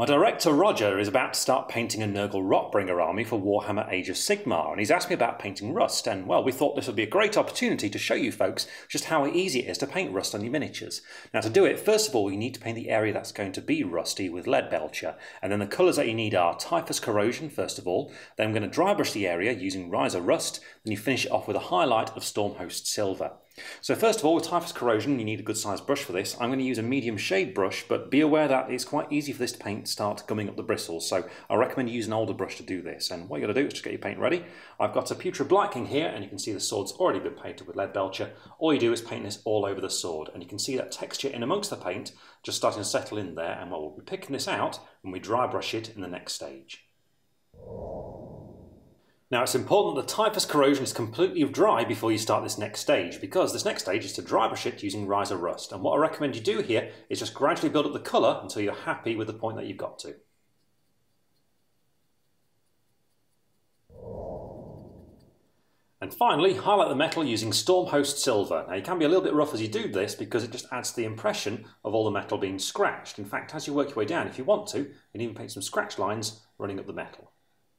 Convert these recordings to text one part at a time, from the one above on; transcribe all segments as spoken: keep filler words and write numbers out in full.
My director Roger is about to start painting a Nurgle Rotbringer army for Warhammer Age of Sigmar, and he's asked me about painting rust, and well, we thought this would be a great opportunity to show you folks just how easy it is to paint rust on your miniatures. Now to do it, first of all you need to paint the area that's going to be rusty with lead belcher, and then the colours that you need are Typhus Corrosion first of all, then I'm going to dry brush the area using Riser Rust, then you finish it off with a highlight of Stormhost Silver. So first of all, with Typhus Corrosion, you need a good sized brush for this. I'm going to use a medium shade brush, but be aware that it's quite easy for this paint to start gumming up the bristles, so I recommend you use an older brush to do this. And what you got to do is just get your paint ready. I've got a Putrid Blight King here, and you can see the sword's already been painted with lead belcher. All you do is paint this all over the sword, and you can see that texture in amongst the paint just starting to settle in there, and well, we'll be picking this out when we dry brush it in the next stage. Now it's important that the Typhus Corrosion is completely dry before you start this next stage, because this next stage is to dry brush it using Riser Rust, and what I recommend you do here is just gradually build up the colour until you're happy with the point that you've got to. And finally, highlight the metal using Stormhost Silver. Now you can be a little bit rough as you do this because it just adds the impression of all the metal being scratched. In fact, as you work your way down, if you want to, you can even paint some scratch lines running up the metal.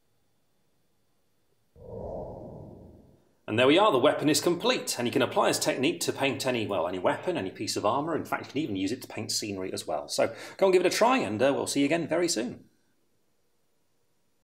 And there we are, the weapon is complete, and you can apply this technique to paint any, well, any weapon, any piece of armour. In fact, you can even use it to paint scenery as well. So go and give it a try, and uh, we'll see you again very soon.